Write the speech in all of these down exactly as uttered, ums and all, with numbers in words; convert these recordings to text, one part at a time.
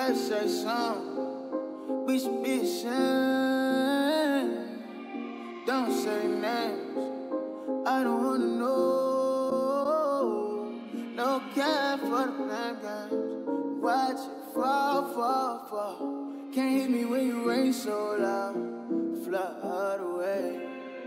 better say something. We should be ashamed. Don't say names. I don't wanna know. No care for the blame games. Watch it fall, fall, fall. Can't hit me when you rain so loud. Flood away.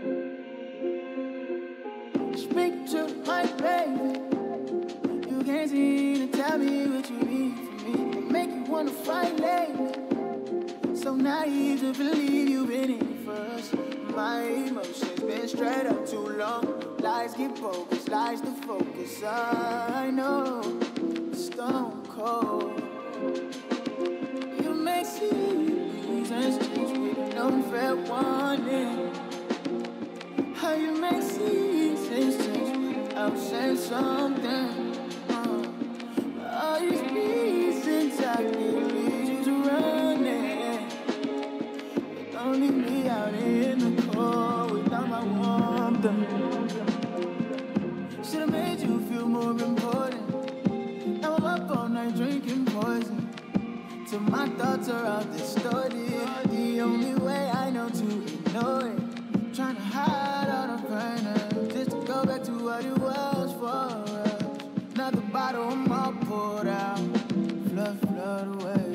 Speak to my baby. You can't seem to tell me what you need from me. Make you wanna fight lately. So naive to believe you've been in first. My emotions been straight up too long. Lies get bogus, lies to focus. I know, stone cold. You make seasons change with no fair warning. How you make seasons change without saying something. Uh, all these reasons I can lead you to running. But don't leave me out in the cold without my warmth. Should've made you feel more important. Now I'm up all night drinking poison. Till my thoughts are all distorted. The only way I know to ignore it. Trying to hide all the pain and just to go back to what it was for us. Another bottle I'm all poured out. Flood, flood away.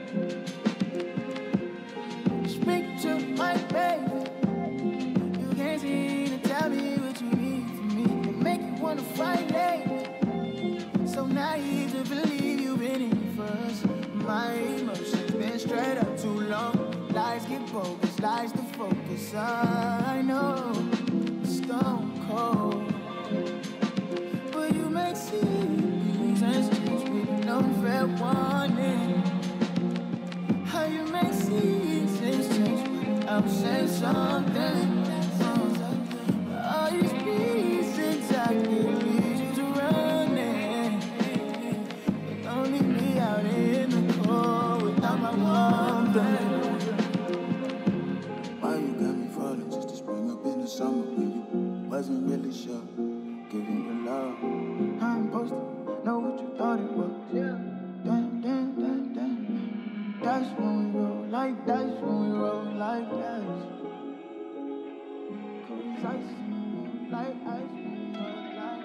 Speak to my baby. You can't seem to tell me what you need from me. It make you wanna fight lately. So naive to believe you've been in first. My emotions been straight up too long. Lies get bogus, lies to focus. I know, stone cold. But you make seasons change with no fair warning. How you make seasons change without saying something. All these reasons I can lead you to running. But don't leave me out in the cold without my warmth. Why you got me falling just to spring up in the summer when you wasn't really sure? Giving you love. I'm supposed to know what you thought it was. Yeah. Damn, damn, damn, damn. That's when we roll like dice, when we roll like dice. Cause ice, like ice, when we roll like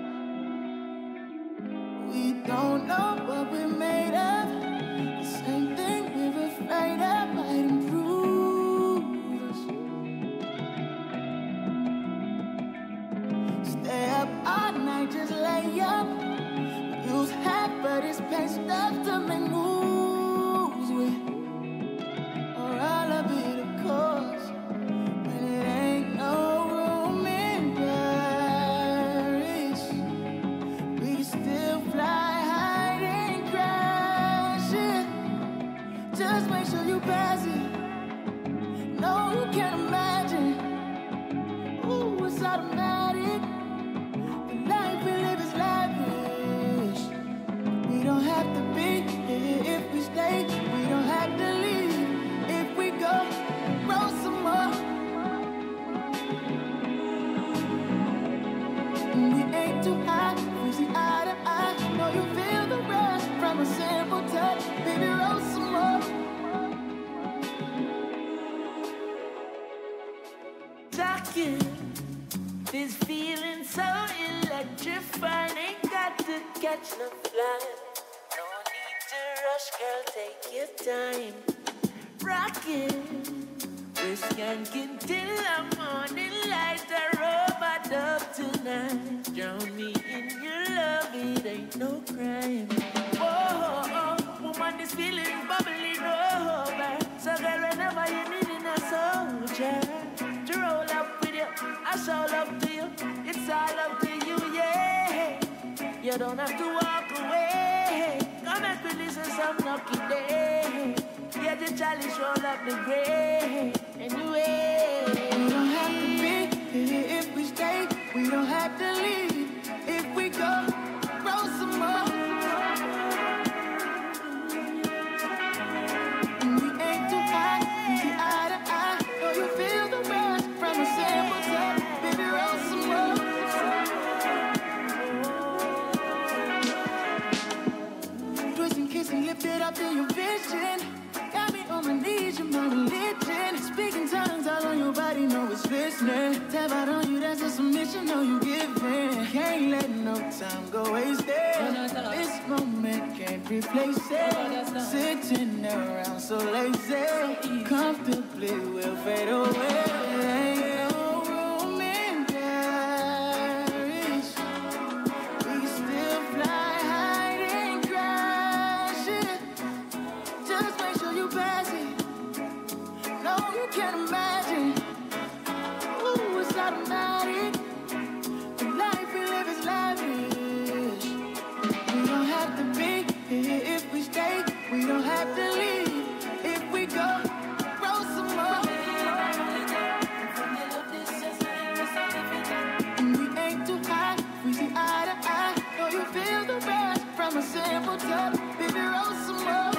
ice. We don't know what we're made of. The same thing we're afraid of might improve us. Stay up all night, just lay up. Use half of this pain stuff to make moves with. Or all of it, of course. When it ain't no room in Paris, we can still fly high and crash it. Just make sure you pass it. No, you can't imagine. Ooh, it's automatic. The life we live is lavish. We don't have to be here if we stay. We don't have to leave if we go. Roll some more. And we ain't too high. We see eye to eye. Know you feel the rush from a simple touch. Baby, roll some more. Talking, this feeling so electrifying. Ain't got to catch no flight. No need to rush, girl, take your time. Rockin', we're skanking till the morning light. A robot up tonight. Drown me in your love, it ain't no crime. Oh, oh, woman, this feeling is bubbling over. So girl, whenever you need a soldier to roll up with you, I show love to you. It's all up to you, yeah. You don't have to walk away. Come back with listen some lucky day. Yeah, the challenge roll up the grave. Anyway, we don't have to be here if we stay. We don't have to leave if we go. Roll some more. And we ain't too high. We see eye to eye. Know you feel the rush from a simple touch. Baby, roll some more. Twist and kiss and lift it up till you feel it. Tap out on you, that's a submission, no you giving. Can't let no time go wasted. This moment can't replace it. Sitting around so lazy, comfortably will fade away. Can't imagine. Ooh, it's automatic. The life we live is lavish. We don't have to be here if we stay. We don't have to leave if we go. Roll some more. And we ain't too high. We see eye to eye. Know you feel the rush from a simple touch. Baby, roll some more.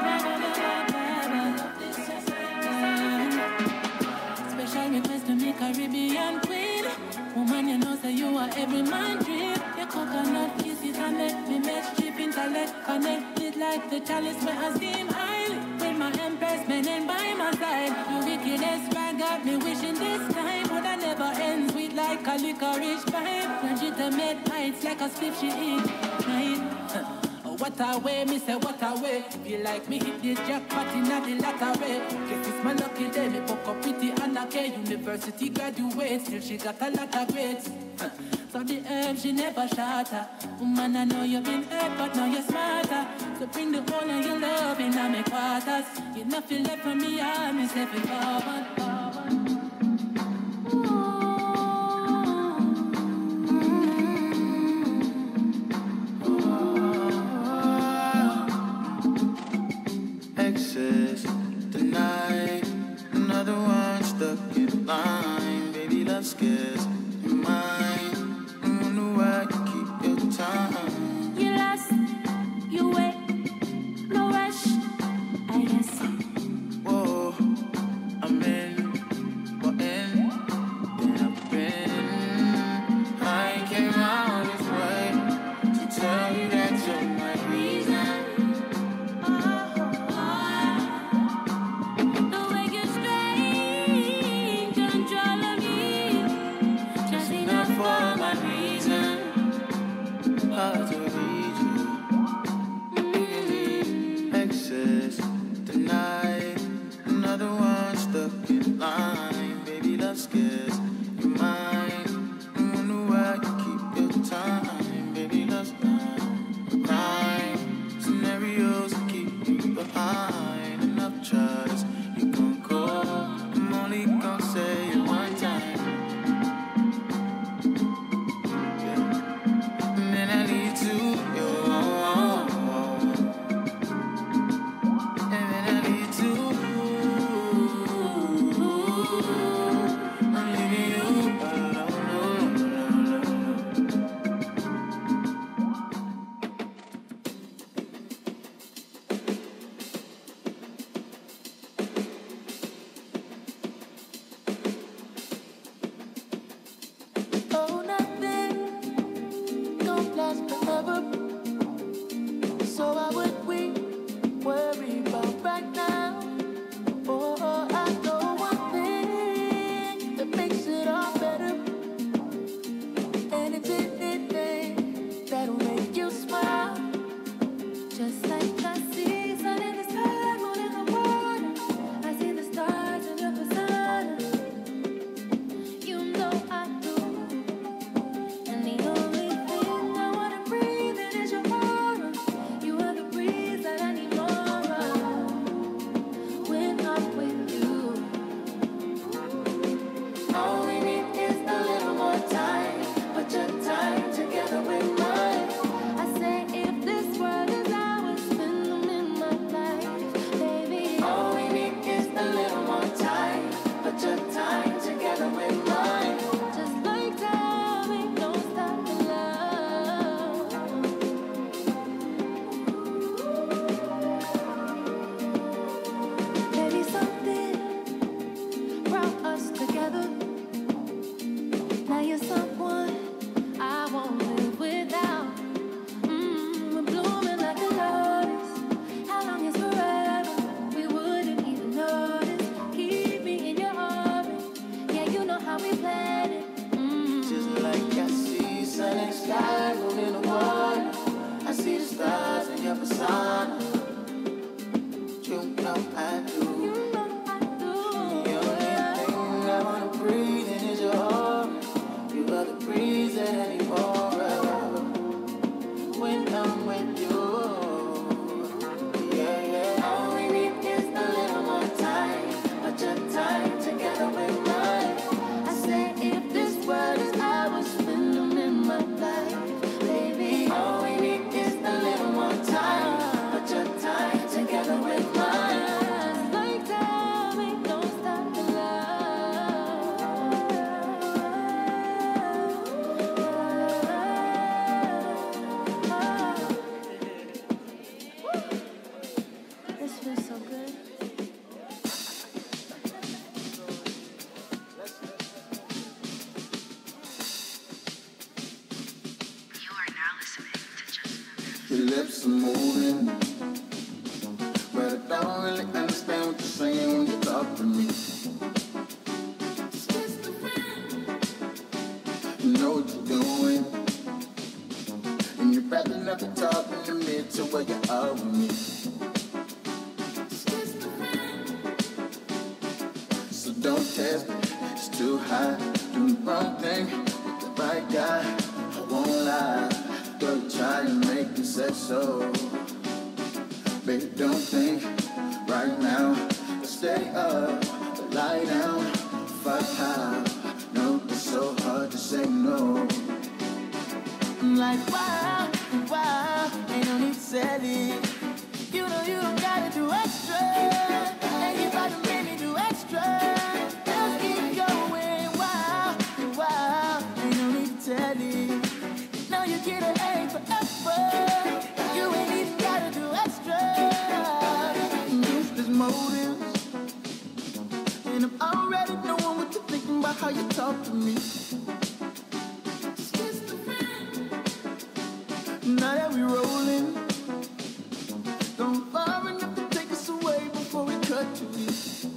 Request to me Caribbean queen. Woman, you know say you are every man dream. Your coconut kisses and let me match trip intellect. Connected like the chalice where I steam highly. With my empress men and by my side. You wickedest rag got me wishing this time would I never end sweet like a licorice pipe. Legitimate heights like a spliff she eat. Night. What a way, me say what a way. Feel like me hit the jackpot in the lottery. Guess it's my lucky day. Me book up with the Anna K. University graduate. Still she got a lot of grades. So the herb she never shatter. Woman, I know you've been hurt, but now you're smarter. So bring the whole of your love in my quarters. You nothing left from me, I miss every forward. Tonight, another one stuck in line. Baby, love scares your mind. I wonder why you keep your time. You lost, you wait, no rush, I guess. Whoa, I'm in, we're in, then I've been. I came out this way to tell you that you're my reason. Hard to read you. Mm-hmm. Excess tonight. Another one stuck in line. Baby, love scares your mind. I wonder why you keep your time. Baby, love's not crime. Scenarios keep you behind. Enough tries, you gon' go. I'm only gon' say it one time. I'm leaving you alone. sky, moon in the water. I see the stars in your persona. You know I do. The only thing I wanna breathe in is your heart. You are the breeze at any moment when I'm with you. Yeah, yeah. All we need is a little more time. Put your time together with mine. I say if this world is ours, spend them in my life, baby. All we need is a little more time. Put your time together with mine. Like time, we don't stop the love. This feels so good. You are now listening to Just Another. Your lips are moving, but I don't really understand what you're saying when you talk to me. You know what you're doing, and you're wrapping up and talking to me to where you are with me. So don't test me, it's too high. Doing the wrong thing with the right guy. I won't lie, girl, you try to make me say so. Baby, don't think right now. Stay up, but lie down. Fuck how, no, it's so hard to say no. I'm like, wow, wow, ain't no need to sell it. You know you don't gotta do extra. And you about to make me do extra. Just keep going, wow, wow, ain't no need to tell it. No, you get an A forever. You ain't even gotta do extra. Useless motives, and I'm already knowing what you're thinking about how you talk to me. Now that we rolling, don't far enough to take us away before we cut to it.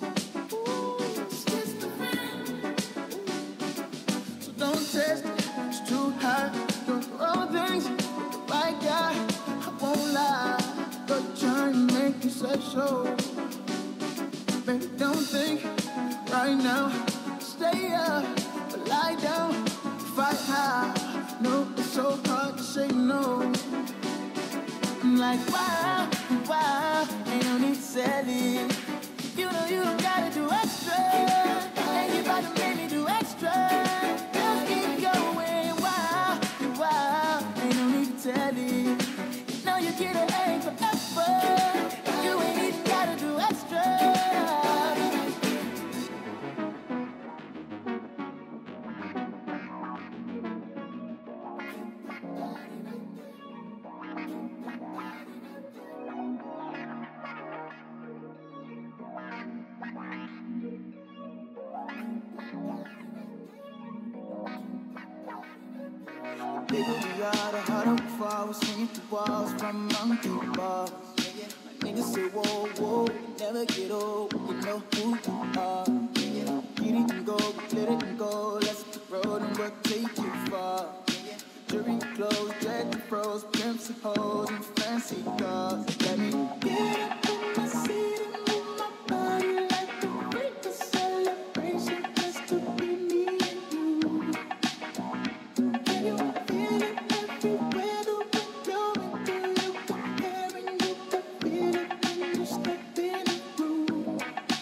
So don't test it, it's too high. Doing the wrong things with the right guy. I won't lie, but trying to make you say so. Baby, don't think right now. Stay up, but lie down. Fight high. No, it's so hard to say no. I'm like, wow, wow, ain't no need to sell it. You know you don't gotta do extra. And you about to make me do extra. Just keep going, wow, wow, ain't no need to tell it. No, you get an A forever. You ain't even gotta do extra. Bigger we are, the harder we fall. We're swinging through walls from monkey bars. Yeah, yeah. My niggas say, whoa, whoa, never get old. You know who you are. Yeah, yeah. Get it and go, let it and go. Let's hit the road and we'll take you far. Yeah, yeah. Jury clothes, drag the pros, pimps and hoes, and fancy cars. Let me get up in my seat and move my body like a freak of celebration just to be me and you. Can you feel it everywhere the wind blowing through you? Comparing you to feel it when you step in the room.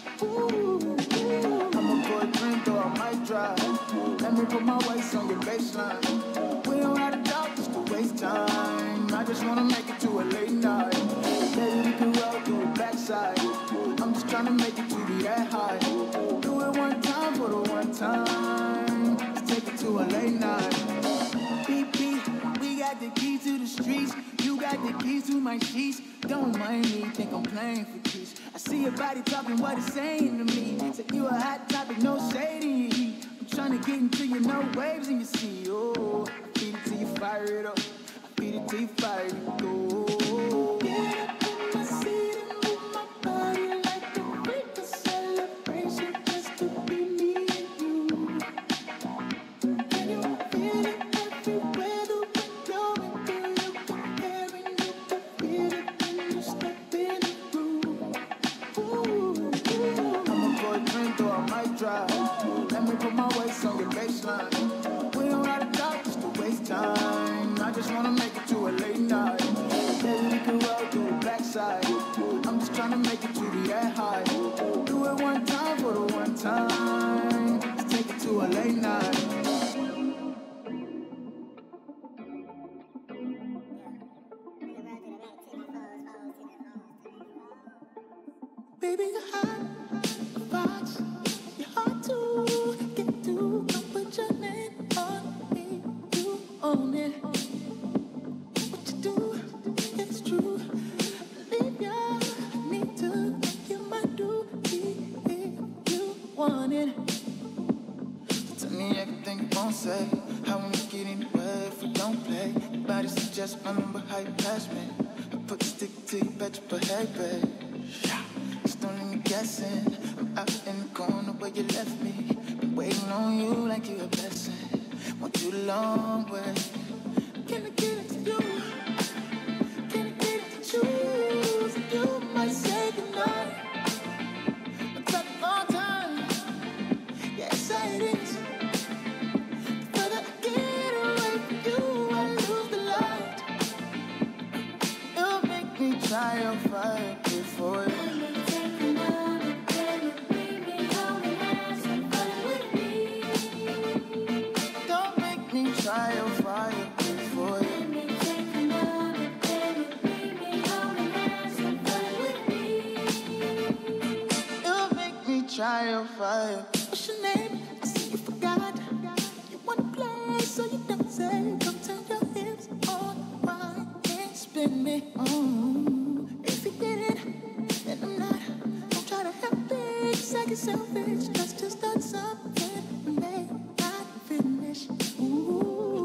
Ooh, I'ma pour a drink or I might drive. Let me put my waist on your baseline. We don't have to talk just to waste time. I just wanna make it to a late night. Baby, we can roll through the backside. I'm just trying to make it to be that high. Do it one time for the one time. Let's take it to a late night. Beep, beep, we got the keys to the streets. You got the keys to my sheets. Don't mind me, think I'm playing for keys. I see your body talking what it's saying to me. Say you a hot topic, no shade in your heat. I'm trying to get into you, no waves in your sea. Oh, I feed it till you fire it up. I feed it till you fire it up. Get up in my seat and move my body like a freak of celebration just to be me and you. Can you feel it everywhere the wind time. We don't gotta talk just to waste time. I just wanna make it to a late night. Baby, we can roll through the backside. I'm just trying to make it to the air high. Do it one time for the one time. Let's take it to a late night. Baby, you're hot, box. You're hard to get to. Don't put your name on me. You own it. What you do, it's true. Believe ya, I need to make you my duty. If you want it, tell me everything you won't say. How we get anywhere if we don't play? Your body suggests my number, how you pass me. I put the stick to you, bet you behave, babe. Don't leave me guessing. I'm out in the corner where you left me. Been waiting on you like you a blessing. Want you the long way. Can I get it to you? Can I get it to choose? You might say goodnight. It took a long time. Yeah, say it is. The further I get away from you, I lose the light. It'll make me try your fire before you. Try your fire before you. Let me take another baby, bring me home and have some fun with me. It'll make me try your fire. What's your name? I see you forgot. You wanna play, so you don't say. Come turn your hips on right and spin me on. If you get it, then I'm not. Don't try to help it, 'cause I get selfish. Let's just start something we may not finish. Ooh.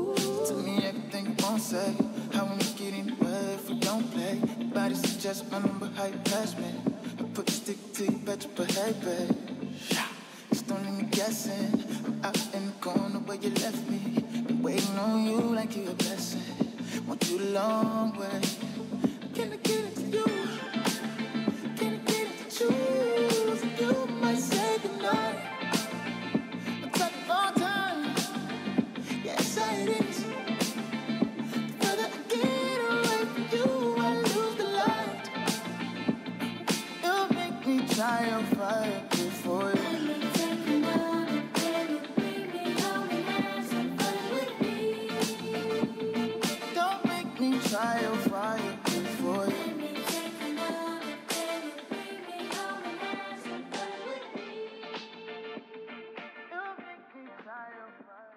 Say, how we get anywhere if we don't play? Your body suggests my number, how you pass me. I put the stick to you, bet you behave, babe. Just don't leave me guessing. I'm out in the corner where you left me. Been waiting on you like you a blessing. Want you the long way. Can I get it to you? Can I get it to choose? You might say goodnight. It took a long time. Yeah, say it is. Try your fire before you. Let me take another baby, bring me home and have some fun with me. Don't make me try your fire before you. Let me take another baby, bring me home and have some fun with me. Don't make me try your fire.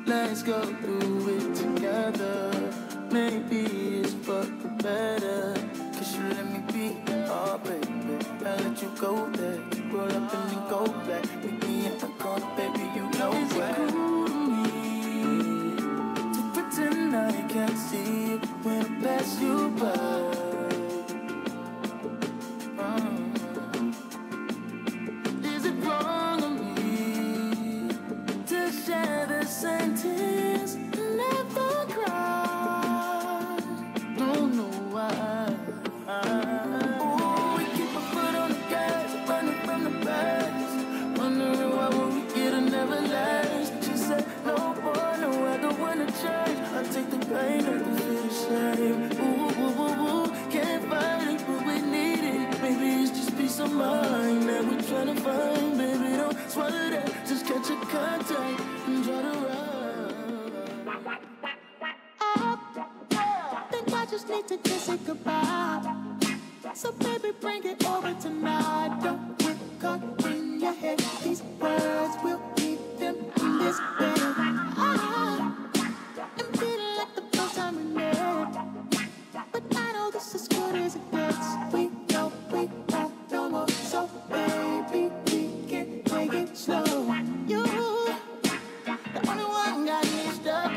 Let's go through it together. Maybe it's for the better. Cause you let me be, oh baby. I let you go there. You roll up and then go back. Meet me in the corner, baby, you know where. Is it cool to me to pretend I can't see it when I pass you by? Sentence, never cry. Don't know why. Ooh, we keep a foot on the gas, running from the past. Wondering why when we get it never last. She said, no boy, no, I don't wanna change. I take the pain, I can feel the shame. Ooh, ooh, ooh, ooh, can't fight it, but we need it. Maybe it's just peace of mind that we're trying to find. Baby, don't swallow that, just catch a contact and try to ride. Just need to kiss it goodbye. So baby, bring it over tonight. Don't get caught in your head. These words will keep them in this bed. I am feeling like the first time we met, but I know this is good as it gets. We know we won't no more. So baby, we can take it slow. You, the only one got me stuck.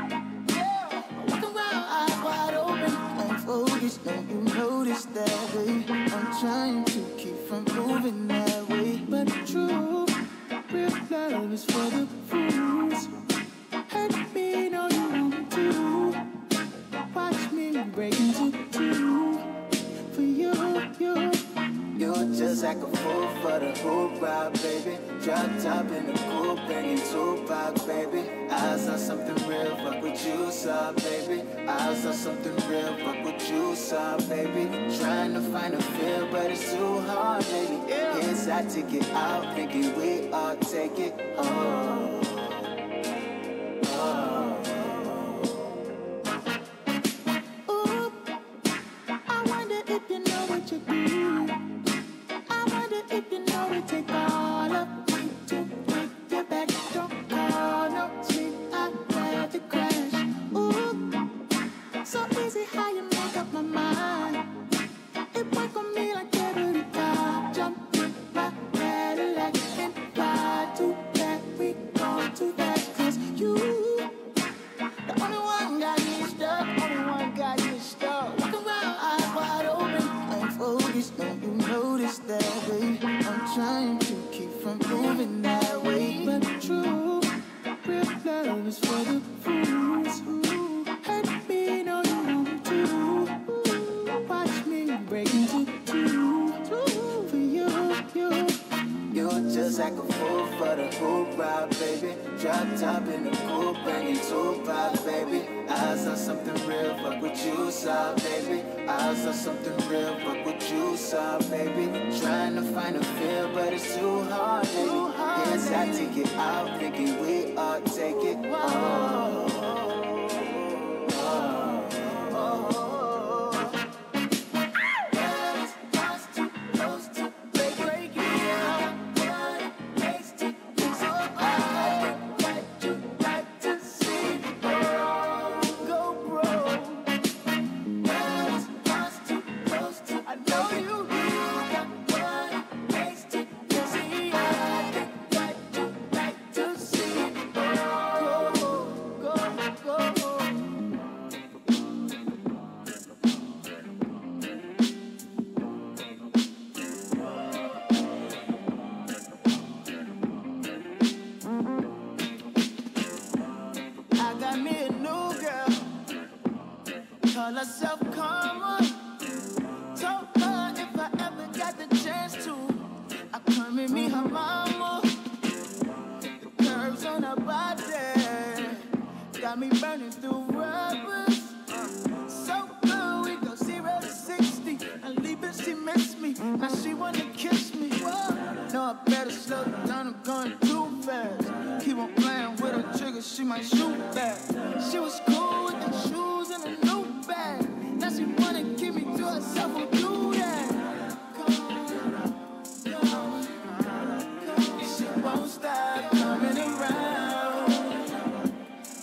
Focus, don't you notice that way? I'm trying to keep from moving that way. But true, real love is for the fools. Hurt me, know you want to. Watch me break into two. For you, you, you're just like a fool for the whole crowd, baby. Drop top in the cool, banging Tupac, baby. I saw something real, fuck what you saw, baby. I saw something real, fuck what you saw, baby. Trying to find a feel, but it's too hard, baby. Yes, I take it out, thinking we all take it. Oh, oh. Ooh, I wonder if you know what you do. I wonder if you know it take all of me to take you back. Don't call no sweet, I'd rather crash. Ooh, so easy how you make up my mind. It work on me like every time. Jump in my Cadillac and fly too fast. We going too fast, cause you, the only one got me stuck. Only one got me stuck. Walk around, eyes wide open. I'm focused, don't you notice that way? I'm trying to keep from moving that way. But true, real love is for the fools who hurt me, know you want to. Watch me break into two. For you, you, you're just like a fool for the whole crowd, baby. Drop top in the cool, banging Tupac, baby. I saw something real, fuck what you saw, baby. I saw something real, fuck what you saw, baby. Trying to find a feel, but it's too hard, baby. Yes, I take it out, thinking we all take it. Oh, oh, oh, oh. Call herself karma. Told her if I ever got the chance to, I come and meet her mama. The curves on her body got me burning through rubbers. So good, we go zero to sixty. And leave it, she missed me. Now she wanna kiss me. Whoa. No, I better slow down, I'm going too fast. Keep on playing with her trigger, she might shoot back. She was cool with the shoes and a new bag. Now she wanna keep me to herself, won't do that. Come on, come on, come on. She won't stop coming around.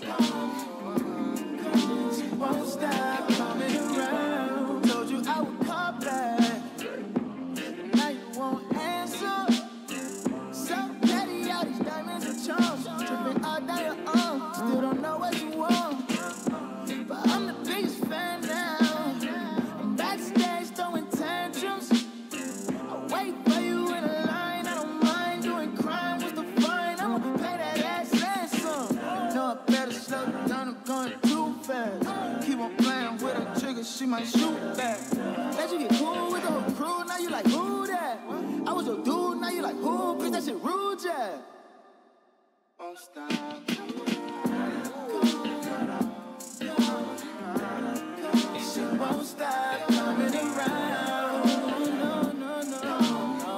I better slow down, I'm going too fast. Keep on playing with her trigger, she might shoot back. Let you get cool with the whole crew, now you like, who that? I was your dude, now you like, who? Bitch, that shit rude, yeah. Won't stop. She won't stop coming around. No, no, no, no.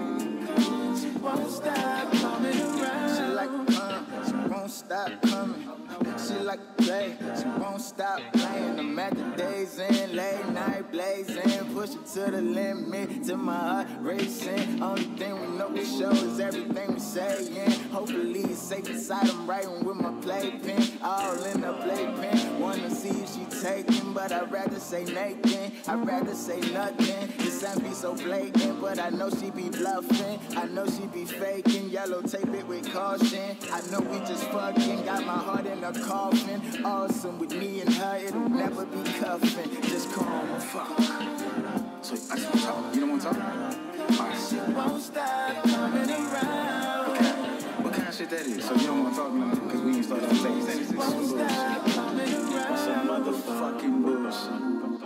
She won't stop coming around. She like, uh, she won't stop coming. She like play, she won't stop playing. I'm at the days in, late night blazing, push it to the limit, to my heart racing. Only thing we know for sure is everything we saying. Hopefully it's safe inside, I'm writing with my playpen, all in the playpen. Wanna see if she taking, but I'd rather say Nathan. I'd rather say nothing. This ain't be so blatant, but I know she be bluffing. I know she be faking. Yellow tape it with caution. I know we just fucking. Got my heart in a coffin. Awesome with me and her, it'll never be cuffing. Just call me fuck. So I just want to talk. You don't want to talk? Alright. She won't stop coming around. What kind, what kind of shit that is? So you don't want to talk no more? Because we ain't started on stage. This is some bullshit. Some motherfucking bullshit.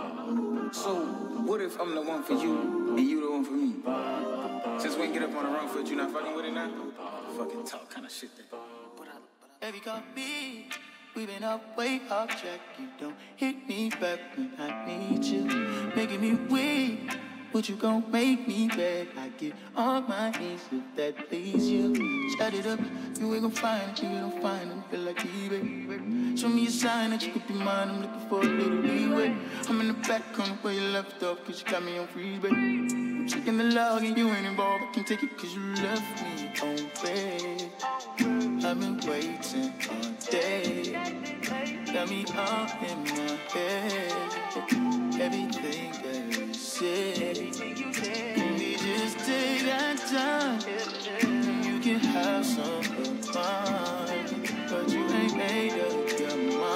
So what if I'm the one for you and you the one for me? Since we ain't get up on the wrong foot, you not fucking with it now? Fucking talk kind of shit that. Baby, call me. We've been up way off track. You don't hit me back when I need you. Making me weak, but you gon' make me beg. I get on my knees if that please you. Shut it up, you ain't gon' find it. You ain't gon' find it. Feel like eBay. Show me a sign that you could be mine. I'm looking for a little leeway. I'm in the back corner where you left off, cause you got me on freeze, babe. I'm checking the log and you ain't involved. I can take it cause you left me on red. I've been waiting all day. Got me all in my head. Everything that you said. Can we just take that time? You can have some of mine, but you ain't made up your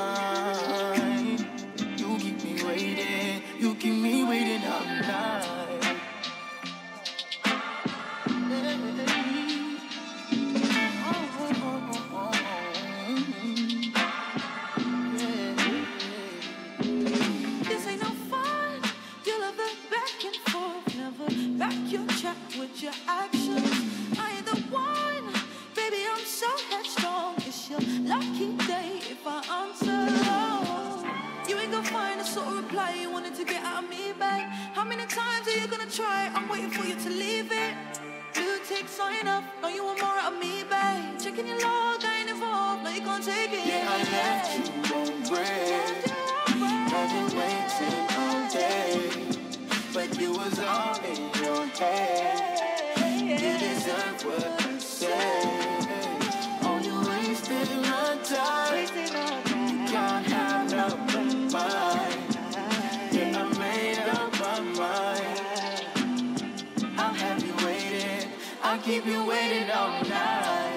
mind. You keep me waiting. You keep me waiting all night. With your actions, I ain't the one. Baby, I'm so headstrong. It's your lucky day if I answer. You ain't gonna find the sort of reply you wanted to get out of me, babe. How many times are you gonna try? I'm waiting for you to leave it. Blue tick sign up. No, you want more out of me, babe. Checking your log, I ain't involved. No, you can't take it. Yeah, I left you on bread. I've been waiting all day, but you was all in your head. You deserve what I say. Oh, you wasted my time. You can't have no mind. Yeah, I made up my mind. I'll have you waiting. I'll keep you waiting all night.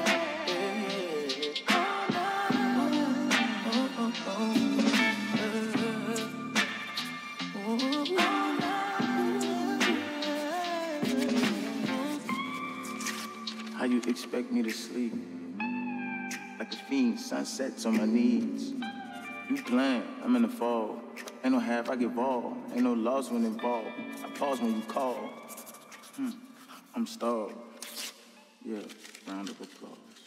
How you expect me to sleep? Like a fiend, sunsets on my knees. You playing, I'm in the fall. Ain't no half, I get ball. Ain't no loss when involved. I pause when you call. Hmm. I'm stalled. Yeah, round of applause.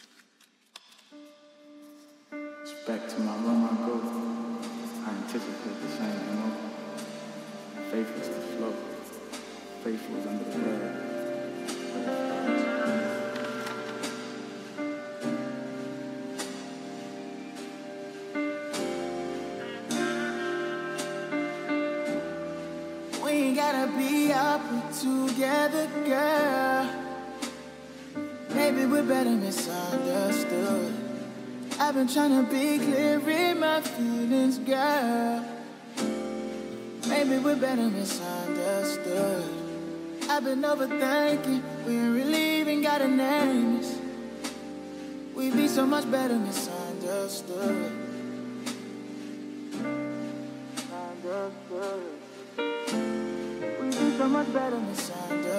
It's back to my room I go. I anticipate the same emotion. Faithless to flow. Faithful is under the rug. Gotta be up together, girl. Maybe we're better misunderstood. I've been trying to be clear in my feelings, girl. Maybe we're better misunderstood. I've been overthinking. We ain't really even got a name. We'd be so much better misunderstood. Misunderstood. So much better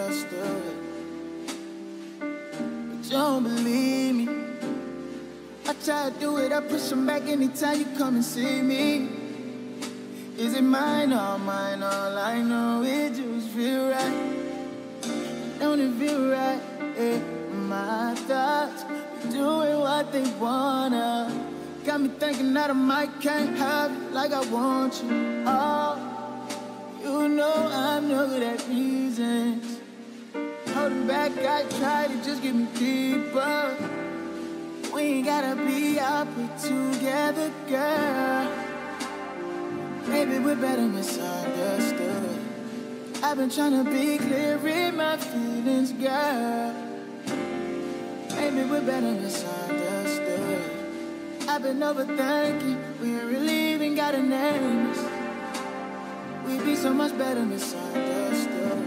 misunderstood. But you don't believe me. I I try to do it, I push them back anytime you come and see me. Is it mine or mine? All I know it just feel right. Don't it feel right? Yeah. My thoughts doing what they wanna. Got me thinking that I might can't have it like I want you. Oh, you know I'm no good at reasons. Holding back, I try to just get me deeper. We ain't gotta be out, but together, girl. Maybe we're better misunderstood. I've been trying to be clear in my feelings, girl. Maybe we're better misunderstood. I've been overthinking, we ain't really even got a name. We'd be so much better misunderstood.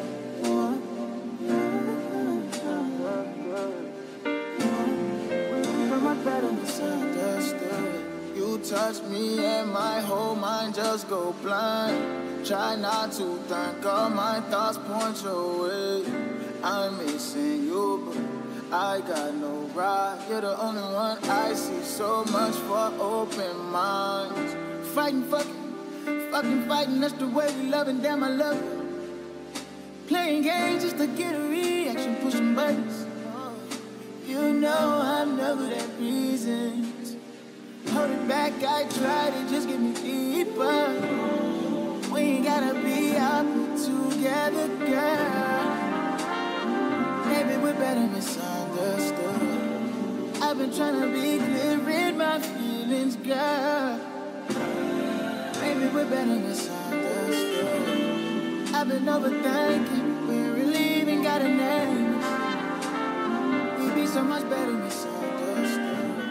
So much better misunderstood. You touch me and my whole mind just go blind. Try not to think, all my thoughts point your way. I'm missing you, but I got no right. You're the only one I see, so much for open minds. Fighting, fucking, fucking fighting, that's the way we love, and damn I love you. Playing games just to get a reaction, pushing buttons. You know I'm no good at reasons. Hold it back, I try to just get me deeper. We ain't gotta be out together, girl. Maybe we're better misunderstood. I've been trying to be clear in my feelings, girl. Maybe we're better misunderstood. I've been overthinking, we ain't really even got a name. We'd be so much better misunderstood.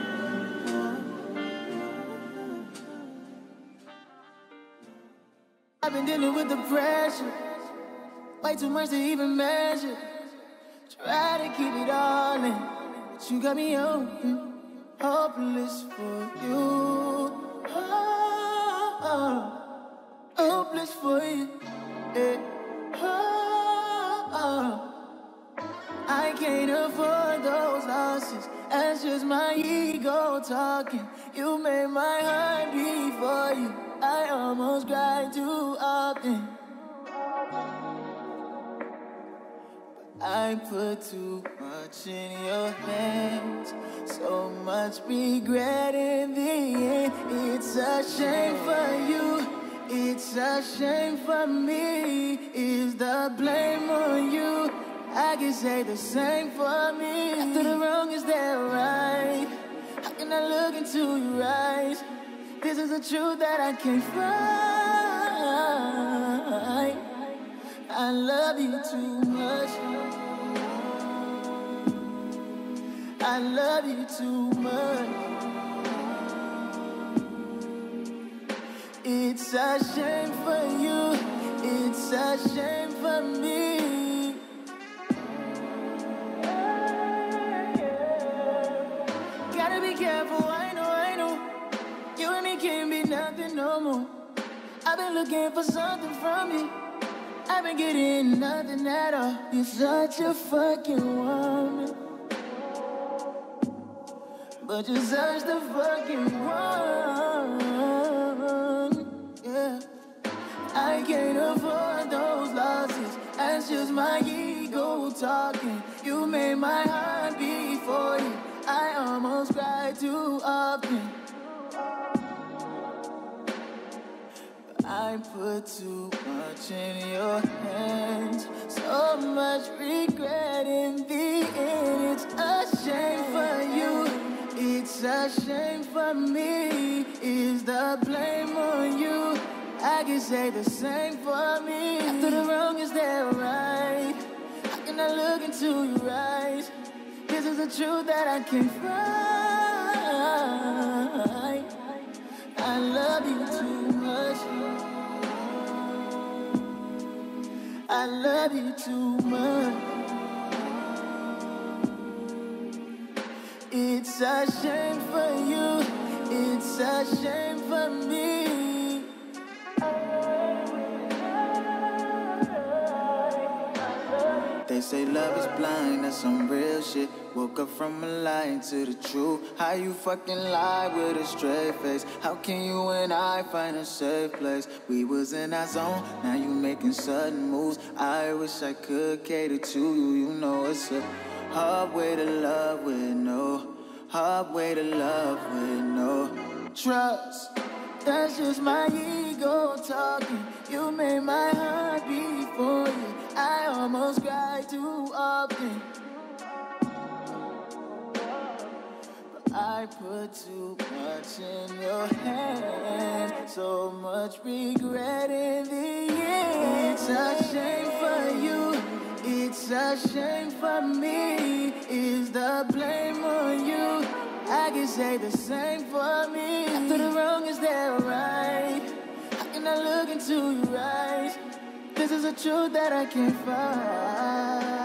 I've been dealing with the pressure, way too much to even measure. Try to keep it all in, but you got me open, hopeless for you. Oh, oh, hopeless for you. Yeah. Oh, oh. I can't afford those losses. That's just my ego talking. You made my heart beat for you. I almost cried too often. I put too much in your hands, so much regret in the end. It's a shame for you, it's a shame for me. Is the blame on you? I can say the same for me. After the wrong, is that right? How can I look into your eyes? This is the truth that I can't find. I love you too much. I love you too much. It's a shame for you. It's a shame for me. Gotta be careful, I know, I know. You and me can't be nothing no more. I've been looking for something from you. I've been getting nothing at all. You're such a fucking woman, but you're such the fucking one. Yeah, I can't afford those losses. That's just my ego talking. You made my heart beat for you. I almost cried too often. I put too much in your hands, so much regret in the end. It's a shame for you, it's a shame for me. Is the blame on you? I can say the same for me. After the wrong, is that right? How can I look into your eyes? This is the truth that I can't find. I love you too much. I love you too much. It's a shame for you. It's a shame for me. They say say love is blind, that's some real shit. Woke up from a lie to the truth. How you fucking lie with a straight face? How can you and I find a safe place? We was in our zone, now you making sudden moves. I wish I could cater to you. You know it's a hard way to love with no, hard way to love with no trust. That's just my ego talking. You made my heart beat for you. I almost cry too often. I put too much in your hands, so much regret in the end. It's a shame for you, it's a shame for me. Is the blame on you? I can say the same for me. After the wrong, is there right? How can I look into your eyes? This is a truth that I can't find.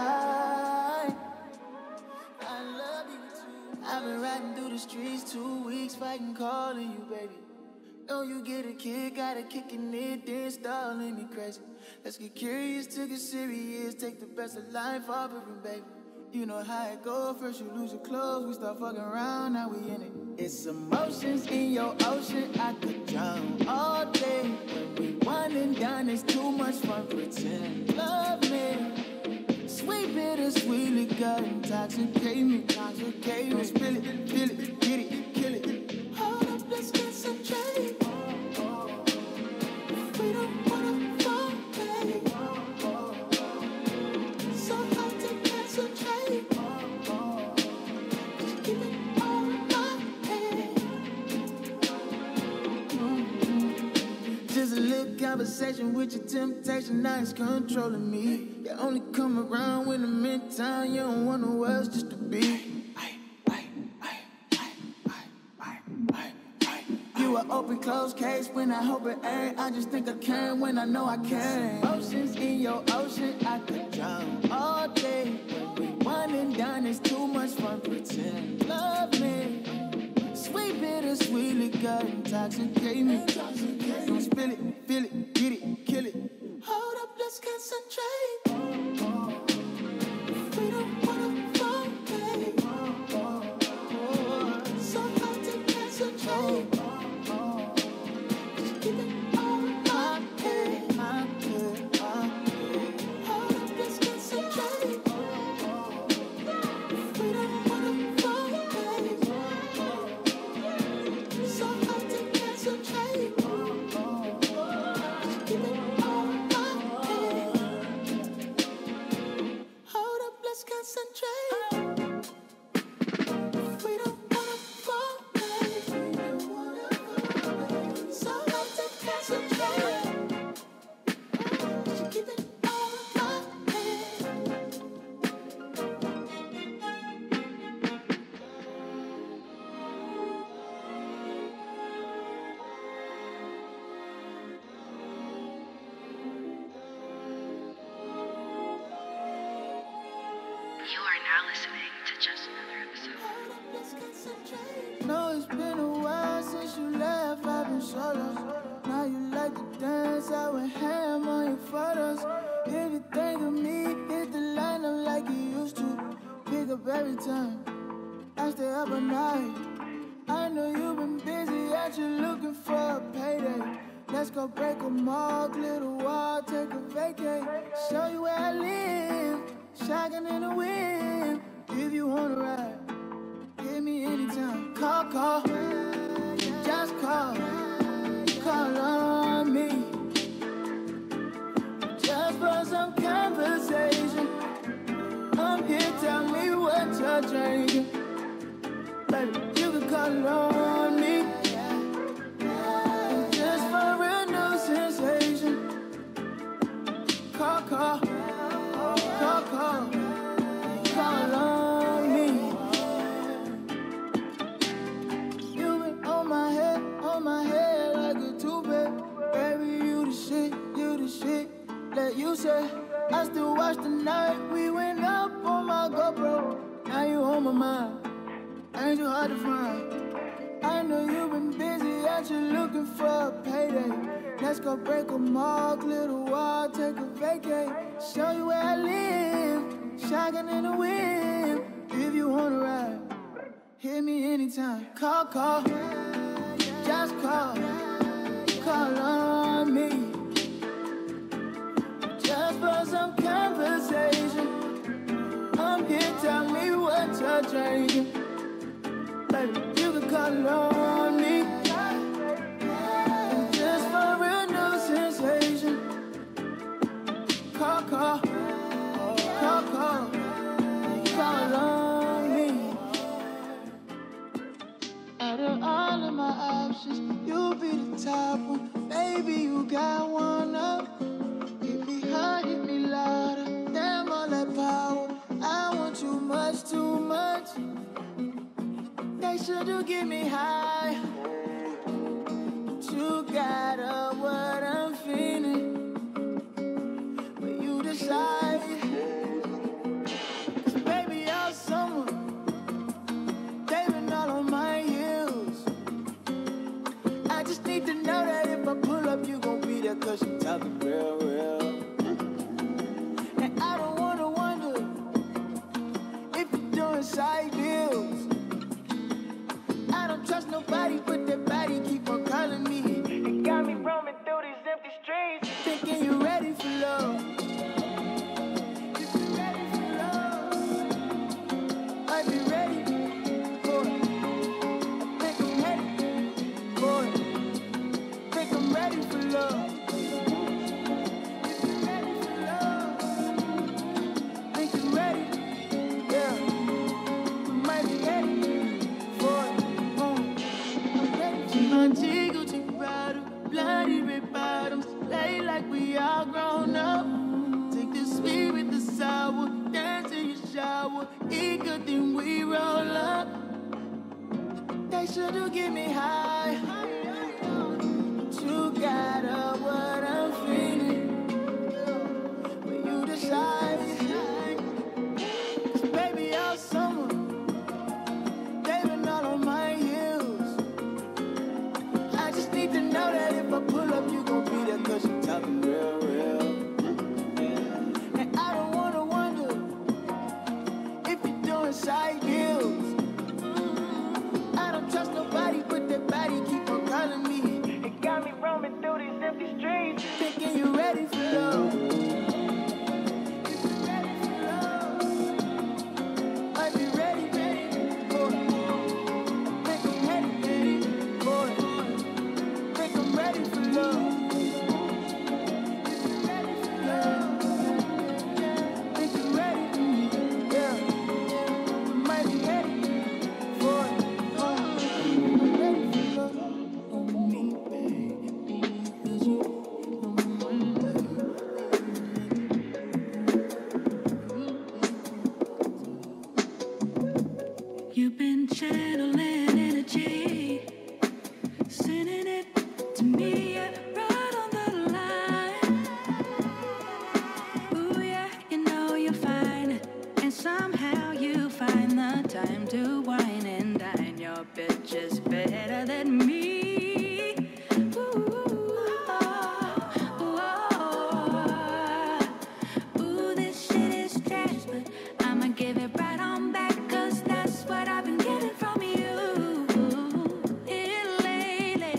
I've been riding through the streets two weeks, fighting, calling you, baby. Know you get a kick, got a kick in it, then stalling me crazy. Let's get curious to get serious, take the best of life off of it, baby. You know how it go, first you lose your clothes, we start fucking around, now we in it. It's emotions in your ocean, I could drown all day. When we one and done, it's too much fun, pretend. Love me. Sweet, bitter, sweetly got intoxicate me, intoxicate me. Spill it, feel it, get it, kill it. Hold up, let's concentrate. We don't wanna fall, baby. So hard to concentrate. Just keep it all in my head. Mm-hmm. Just a little conversation with your temptation, now it's controlling me. You only come around when I'm in town, you don't want no else just to be. You an open, closed case when I hope it ain't. I just think I can when I know I can. Oceans in your ocean, I could drown all day. When we one and done, it's too much fun, pretend. Love me. Sweet, bitter, sweetly got intoxicate me. Don't spill it, feel it, get it, kill it. Hold up, let's concentrate. We don't wanna fall, baby. So hard to concentrate. Just keep it all in my head, my head, my head. Hold up, let's concentrate. We don't wanna fall, baby. So hard to concentrate. Just keep it all in my head. Hold up, let's concentrate. We don't wanna fall, baby. So hard to concentrate. Just keep it all in my head. You are now listening to Just Another Episode. No, it's been a while since you left, I've been solo. Now you like to dance, I went ham on your photos. If you think of me, hit the lineup like you used to. Pick up every time, I stay up all night. I know you've been busy, out you looking for a payday. Let's go break a mall, clear the wall, take a vacay. Show you where I live, shotgun in the wind. If you wanna ride, hit me anytime. Call, call, just call, call on me. Just for some conversation. I'm here, tell me what you're drinking. Baby, you can call on me. Just for a new sensation. Call, call, call, call, call on me. You been on my head, on my head like a two-bed. Baby, you the shit, you the shit. Let you say, I still watch the night. We went up on my GoPro. Now you on my mind. Ain't too hard to find. I know you've been busy, out you looking for a payday. Let's go break a mall, clear the wall, take a vacay. Show you where I live, shotgun in the wind. If you wanna ride, hit me anytime. Call, call, just call, call on me. Just for some conversation. I'm here, tell me what you're drinking. Baby, you can call on me. Just for a new sensation. Call, call, call, call, call on me. Out of all of my options, you'll be the top one. Baby, you got one up. Hit me hard, hit me louder. Damn, all that power. I want too much, too much. They should do get me high. But you got up what I'm feeling. But you decide. 'Cause baby, all summer they've been all on my heels. I just need to know that if I pull up, you gon' be there. 'Cause you talking real, real. And I don't wanna wonder if you're doing side deals. I don't trust nobody, but that body keep on calling me. It got me roaming through these empty streets, thinking you ready for love. If you ready for love, I'd be ready for it. Think I'm ready for it. Think I'm ready for love. If you ready for love, think you're ready, yeah. We might be ready for it. Antigo, Tigrado, bloody red bottoms, lay like we all grown up. Take the sweet with the sour, dance in your shower, eat good, then we roll up. They should do get me high. But you got up what I'm feeling. When you decide, 'cause baby, all summer they've been all on my heels. I just need to know that if I pull up, you gon' be there. 'Cause you talking real, real. And I don't wanna wonder if you're doing side deals. I don't trust nobody, but that body keep on calling me. It got me roaming through these empty streets, thinking you ready for love. If you ready for love, I'd be ready, ready for it. Think I'm ready, ready for it. Think I'm ready for love. If you ready for love, think you're ready, yeah. We might be ready for it. I'm ready for love on me, baby. 'Cause you know my love. You've been channeling energy, sending it to me, yeah, right on the line. Ooh, yeah, you know you're fine, and somehow you find the time to wine and dine. Your bitch is better than me. Ooh, oh, oh. Ooh, this shit is trash, but I'ma give it right on back, 'cause that's what I've been getting from you here lately.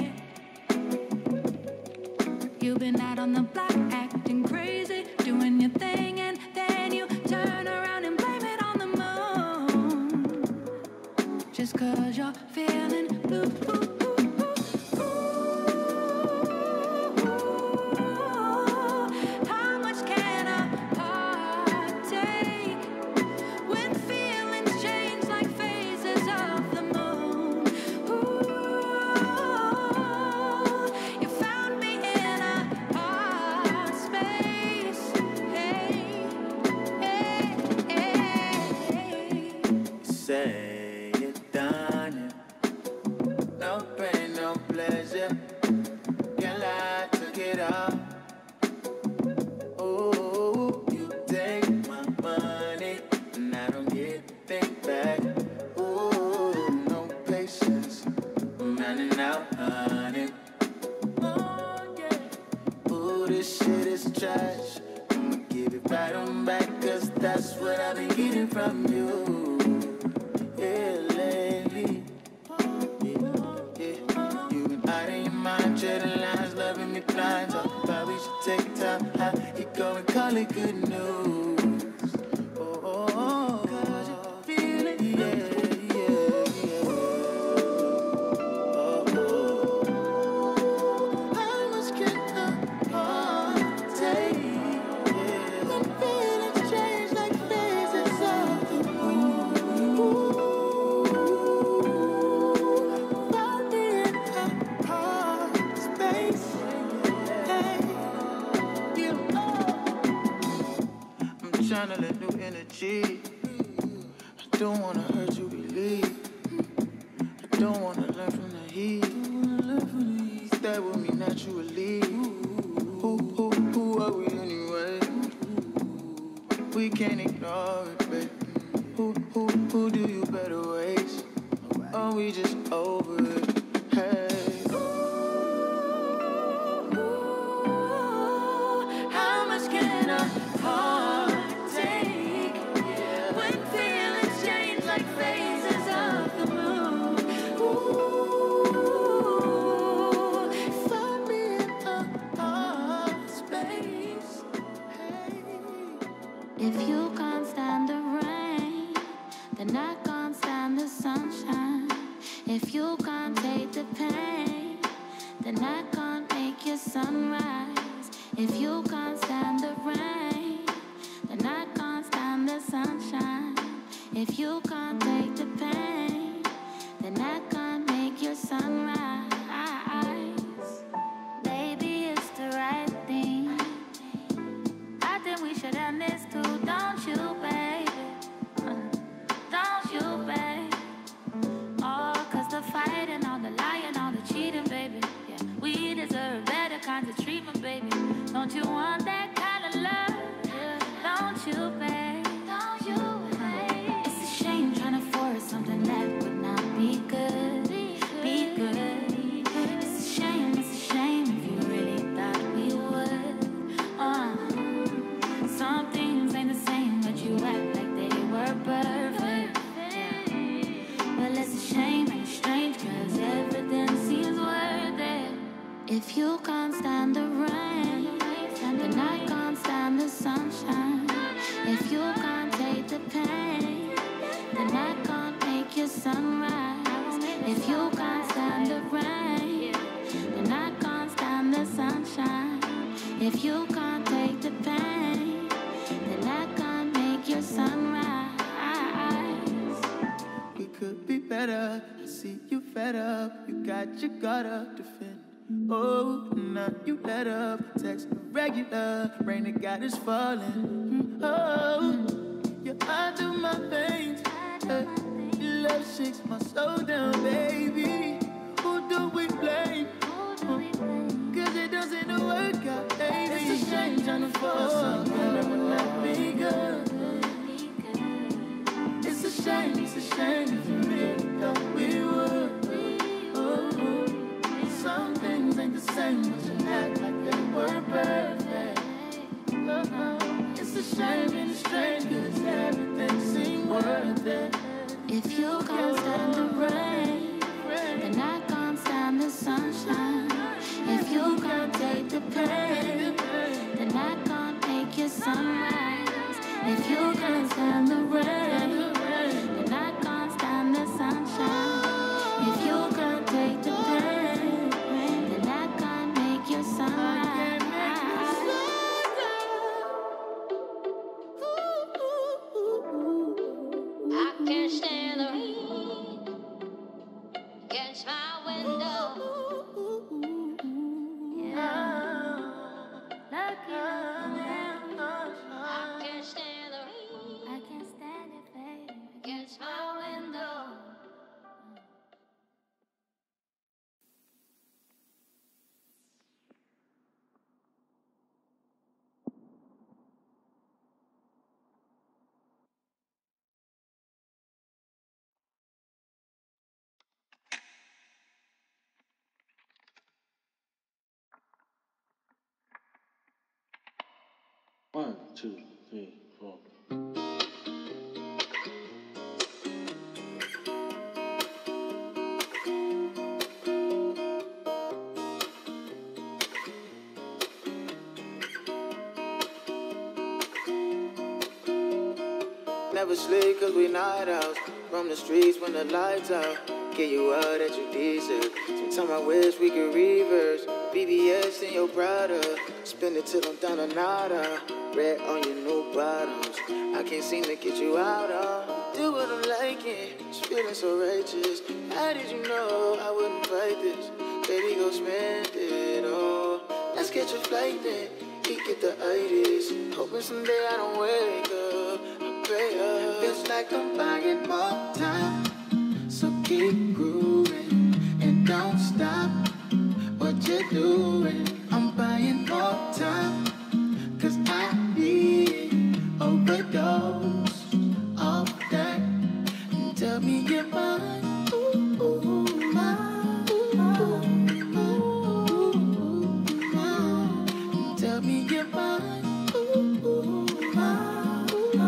You've been out on the block acting crazy, doing your thing, and then you turn around and blame it on the moon. Just 'cause you're feeling blue. How much can a heart take when feelings change like phases of the moon? Ooh, you found me in a hard space. Hey, hey, hey. Say it, done it. No pain, no pleasure. Can't lie, took it all. Ooh, you take my money, and I don't get a thing back. Ooh, no patience. I'm running out, honey. Oh, yeah. Ooh, this shit is trash. I'ma give it right on back, cause that's what I've been getting from you. Yeah, lately. Yeah, yeah. You been out of your mind, treading lines, loving me blind. Talk about we should take time, how you go and call it good news. Oh, oh, oh. Cause you feel it, yeah. Tryna let new energy. I don't wanna hurt you, believe. I don't wanna learn from the heat. Stay with me naturally. Who, who, who are we anyway? We can't ignore it, babe. Who, who, who do you better ways? Or we just over it? Hey. How much can I hold? If you can't stand the rain, then I can't stand the sunshine. If you can't take the pain, then I can't make your sunrise. If you can't stand the rain, then I can't stand the sunshine. If you can't take the pain, then I can't make your sunrise. Baby, it's the right thing. I think we should end this too, don't you, baby? Uh, don't you, baby? Oh, cause the fighting, all the lying, all the cheating, baby. Yeah, we deserve better kinds of treatment, baby. Don't you want that kind of love? Yeah. Don't you, babe? Don't you, babe? It's a shame trying to force something that would not be good. Be good. It's a shame, it's a shame if you really thought we would. Uh, some things ain't the same, but you act like they were perfect. Yeah. Well, it's a shame and it's strange, cause everything seems worth it. If you can't stand the rain, then I can't stand the sunshine. If you can't take the pain, then I can't make your sunrise. If you can't stand the rain, then I can't stand the sunshine. If you can't take the pain, then I can't make your sunrise. We could be better. I see you fed up. You got your guard up, defend. Oh, now you let up. Text regular. Rain that got us falling. Oh, you're under my veins. Hey, your love shakes my soul down, baby. Who do we blame? Cause it doesn't work out, baby. It's a shame trying to force something that would not be good. It's a shame, it's a shame if you really thought we would. Oh, some things ain't the same, but you act like they were perfect. Oh, it's a shame and it's strange, cause everything seemed worth it. If you can't stand the rain, then I can't stand the sunshine. If you can't take the pain, then I can't make your sunrise. If you can't stand the rain, then I can't stand the sunshine. If you can't take the pain, then I can't make your sunrise. I can't stand the rain. two, three, four. Never sleep cause we night owls. Roam the streets when the lights out. Get you all that you deserve. Sometimes I wish we could reverse. B B S in your Prada. Spin it till I'm down to nada. Red on your new bottoms. I can't seem to get you out of. Do what I'm liking. It's feeling so righteous. How did you know I wouldn't fight this? Baby, go spend it all. Let's catch a flight then. He get the itis. Hoping someday I don't wake up. I pray up. Feels like I'm buying more time. So keep grooving and don't stop what you're doing. I'm buying more time. Cause I need overdose of that. And tell me you're mine. Ooh, ooh, mine. Ooh, ooh, mine. And tell me you're mine. Ooh, ooh, mine.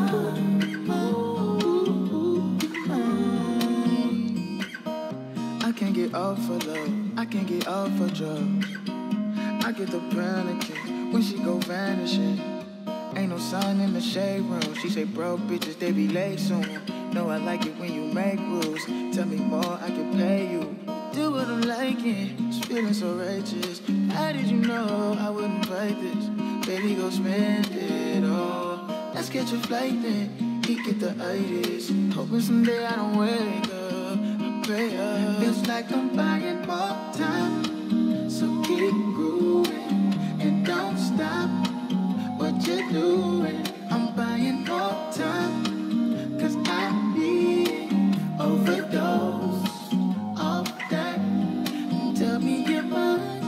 Ooh, mine. I can't get off for love. I can't get off for drugs. I get the panicking when she go vanishing. Ain't no sun in the shade room. She say broke bitches, they be late soon. Know I like it when you make rules. Tell me more, I can pay you. Do what I'm liking, it's feeling so righteous. How did you know I wouldn't fight this? Baby, go spend it all. Let's catch a flight then, he get the itis. Hoping someday I don't wake up, I pray up. Feels like I'm buying more time. So keep grooving and don't stop what you're doing. I'm buying more time. Cause I need overdose of that. Tell me you're mine.